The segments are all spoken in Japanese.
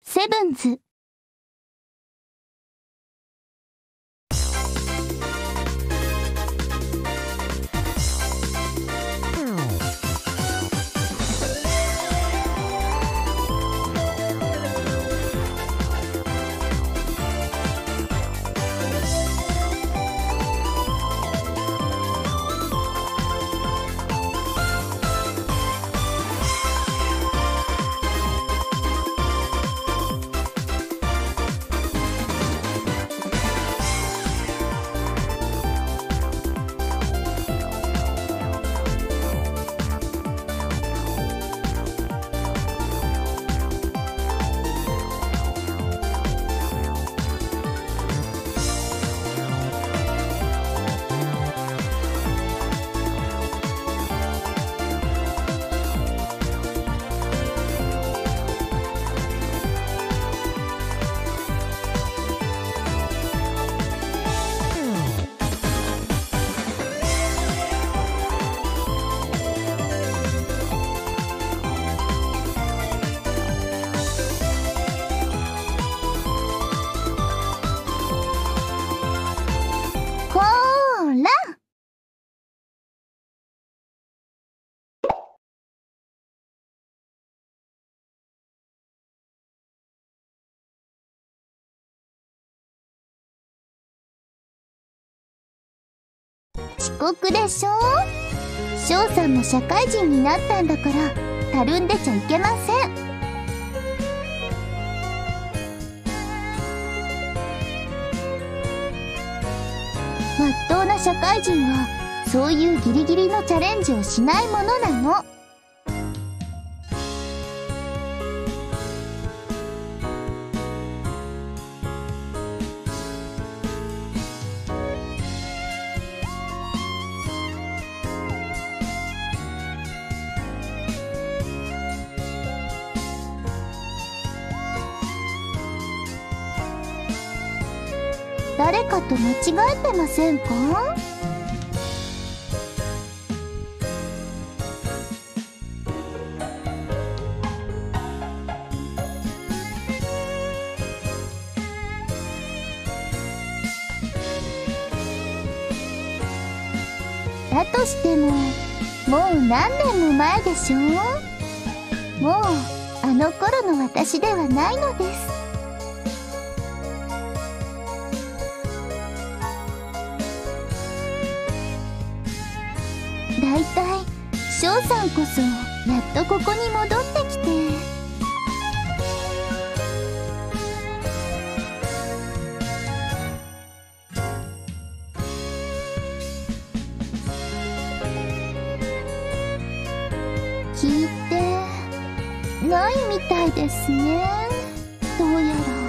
セブンズ。こーら。遅刻でしょ。翔さんも社会人になったんだからたるんでちゃいけません。まっとうな社会人はそういうギリギリのチャレンジをしないものなの。誰かと間違えてませんか？だとしても、もう何年も前でしょ？もうあの頃の私ではないのです。だいたい翔さんこそやっとここに戻ってきて。聞いてないみたいですね、どうやら。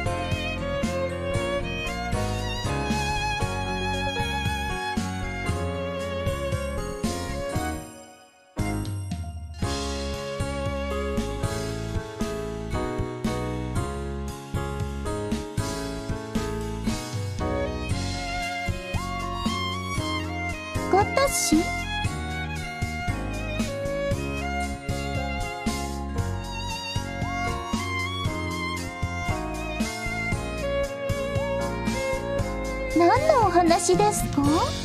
私？何のお話ですか？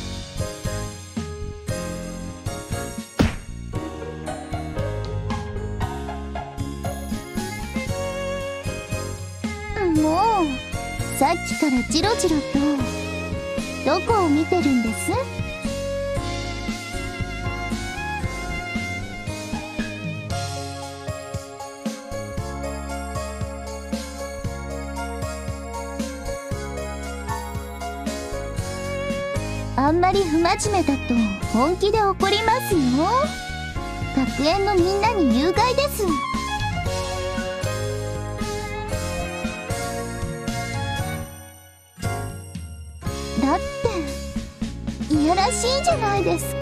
もうさっきからジロジロとどこを見てるんです？あんまり不真面目だと本気で怒りますよ。学園のみんなに有害です。だっていやらしいじゃないですか。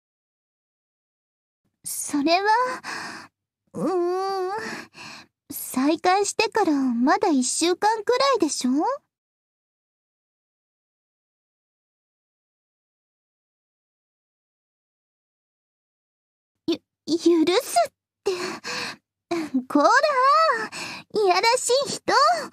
それは、 再会してからまだ1週間くらいでしょ？許すって、こら、いやらしい人。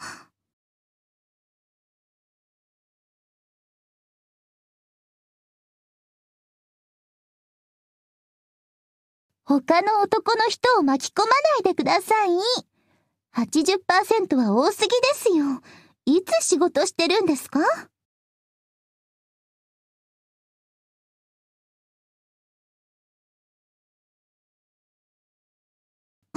他の男の人を巻き込まないでください。80% は多すぎですよ。いつ仕事してるんですか？うん。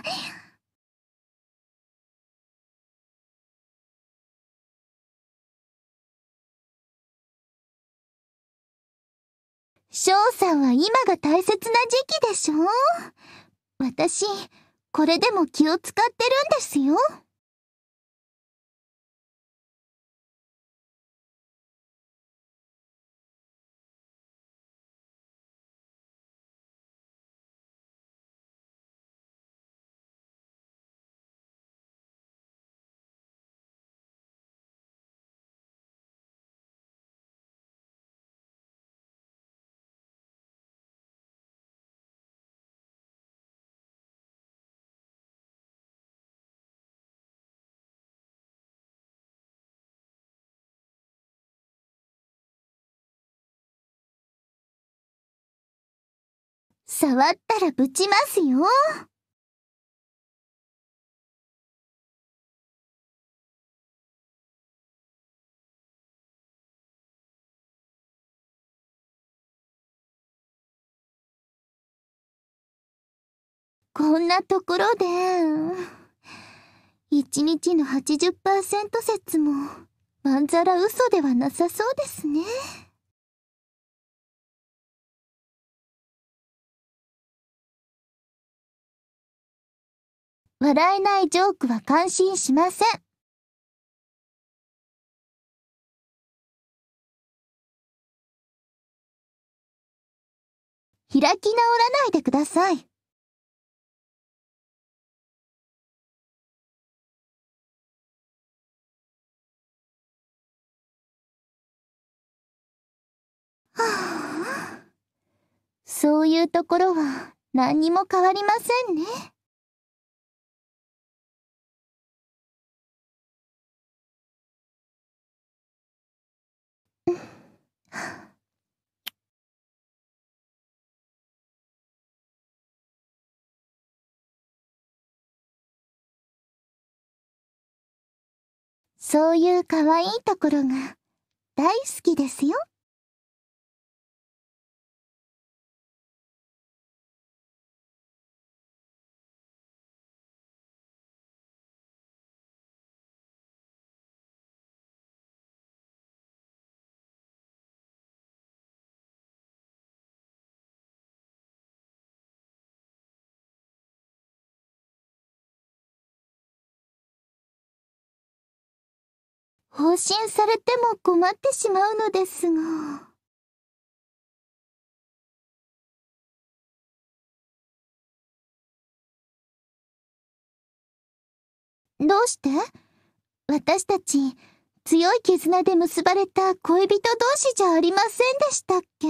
翔さんは今が大切な時期でしょ？私、これでも気を使ってるんですよ。触ったらぶちますよ。こんなところで、1日の 80% 説も、まんざら嘘ではなさそうですね。笑えないジョークは感心しません。開き直らないでください。はあ、そういうところは何にも変わりませんね。そういう可愛いところが大好きですよ。放心されても困ってしまうのですが。どうして？私たち、強い絆で結ばれた恋人同士じゃありませんでしたっけ？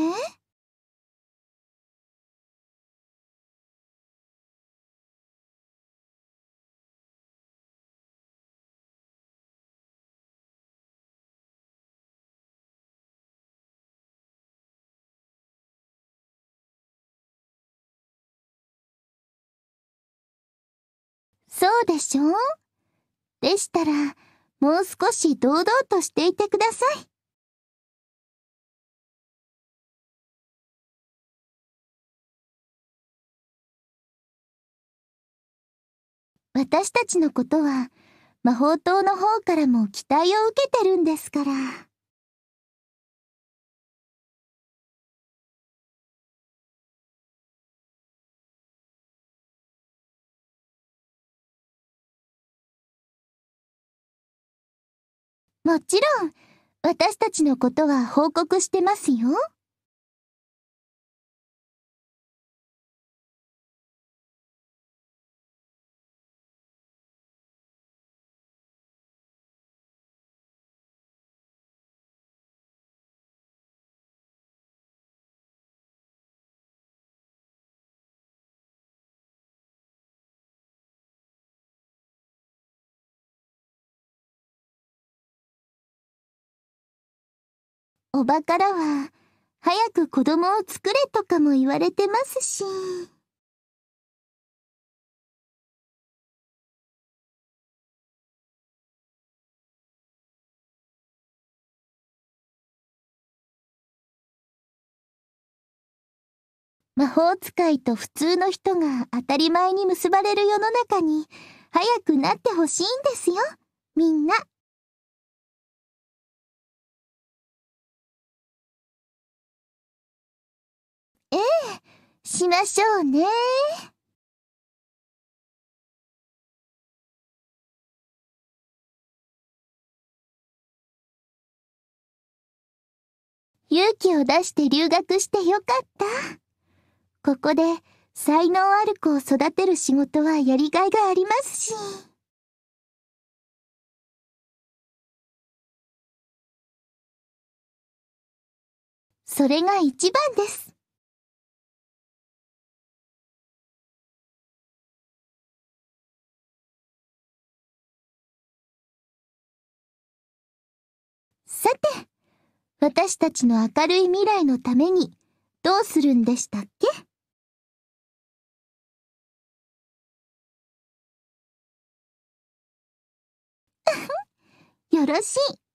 そうでしょう？でしたら、もう少し堂々としていてください。私たちのことは、魔法党の方からも期待を受けてるんですから。もちろん、私たちのことは報告してますよ。 おばからは、早く子供を作れとかも言われてますし。魔法使いと普通の人が当たり前に結ばれる世の中に早くなってほしいんですよ、みんな。ええ、しましょうね。勇気を出して留学してよかった。ここで才能ある子を育てる仕事はやりがいがありますし。それが一番です。さて、私たちの明るい未来のためにどうするんでしたっけ？よろしい。